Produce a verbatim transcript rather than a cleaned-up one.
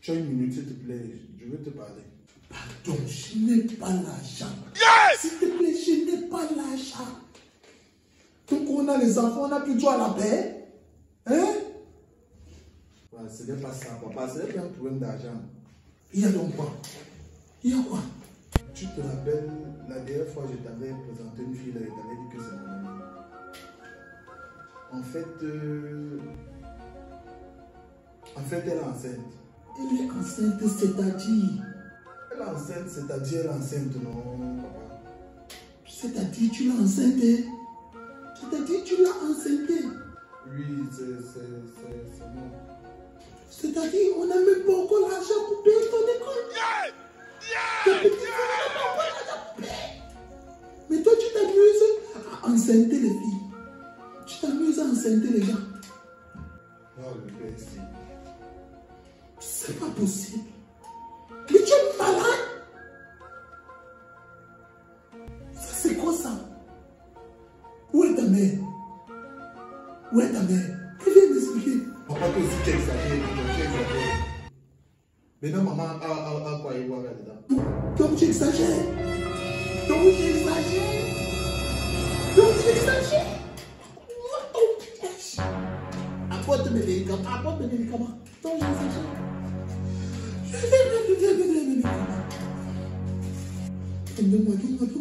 Tu as une minute, s'il te plaît. Je veux te parler. Pardon, je n'ai pas l'argent. Yes! S'il te plaît, je n'ai pas l'argent. Donc on a les enfants, on a plutôt à la paix. Hein? Ouais, ce n'est pas ça, papa. Ce n'est pas un problème d'argent. Il y a donc quoi? Il y a quoi? Tu te rappelles, la dernière fois, je t'avais présenté une fille, là, et t'avais dit que c'est mon amie. En fait, euh... en fait, elle est enceinte. Elle est enceinte, c'est-à-dire? Elle est enceinte, c'est-à-dire elle est enceinte, non, papa. C'est-à-dire tu l'as enceinte? C'est-à-dire tu l'as enceinte? Oui, c'est non. C'est-à-dire on n'a même pas encore l'argent pour payer ton école. Yeah! Ta petite fille n'a pas encore l'argent pour payer. Mais toi tu t'amuses à enceinte les filles. Tu t'amuses à enceinte les gens. Non, le père ici. C'est pas possible. Mais tu es malade. Ça c'est quoi ça? Où est ta mère? Où est ta mère? Tu viens m'expliquer. Papa, toi aussi tu exagères, tu exagères. Maintenant, maman a, a, a quoi y voir là-dedans? Donc tu exagères. Donc tu exagères. Donc tu exagères. Oh piège. Apporte mes médicaments. Apporte mes médicaments. Donc j'exagère. Je vais me médicaments. Donne-moi, donne-moi, donne-moi.